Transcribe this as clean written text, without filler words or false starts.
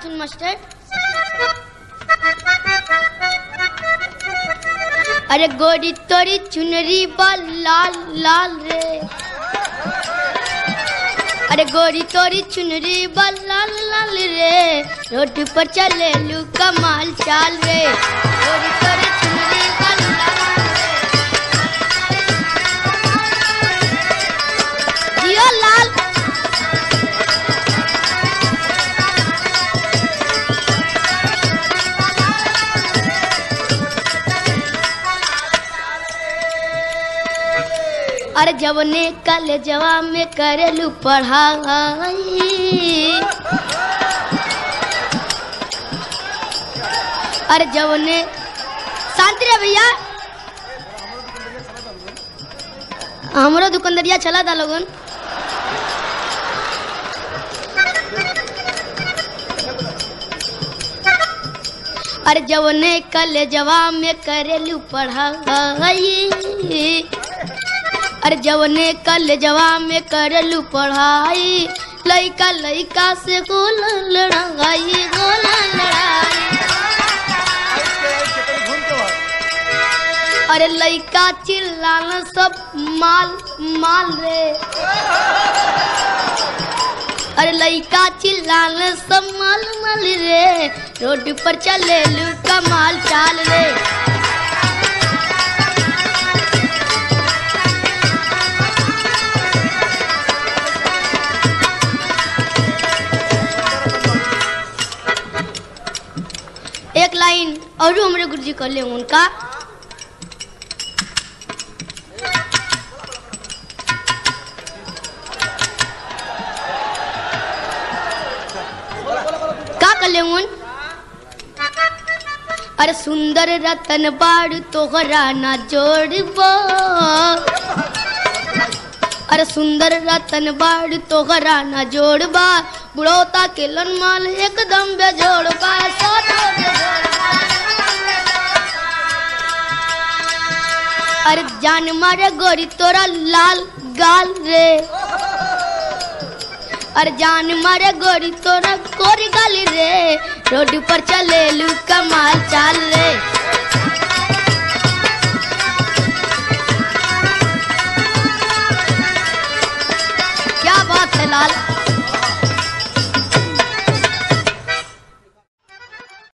सुन मास्टर। अरे गोरी तोरी चुनरी बा लाल लाल रे, अरे गोरी तोरी चुनरी बा लाल लाल रे, रोड पर चले लू कमाल चाल रे, गोरी तोरी चुनरी बा लाल जियो लाल। अरे जवने कॉलेजवा में करेलू पढ़ाई, अरे जवने शांति रे भैया, हमारा दुकानदारिया चला था लोगन। अरे जवने कॉलेजवा में करेलू पढ़ाई, अरे जवने कॉलेजवा में करलू पढ़ाई, लइका लइका से गोल लड़ाई गोल लड़ाई। अरे लइका चिल्लाना सब माल माल रे, अरे लइका चिल्लाना सब माल माल रे, रोड पर चले लू कमाल चाल रे। एक लाइन और हमारे गुरुजी कर ले उनका। का कर ले उन? अरे सुंदर रतन बाड़ तोहरा ना जोड़बो, अरे सुंदर रतन बाड़ तोहरा ना जोड़बा, बुढ़ौता के लनमाल एकदम बेजोड़बा। अरे जान मारे गोरी तोरा लाल गाल रे, अरे जान मारे गोरी तोरा गोरी गाल रे, रोड पर चले लू कमाल चाल रे। क्या बात है लाल।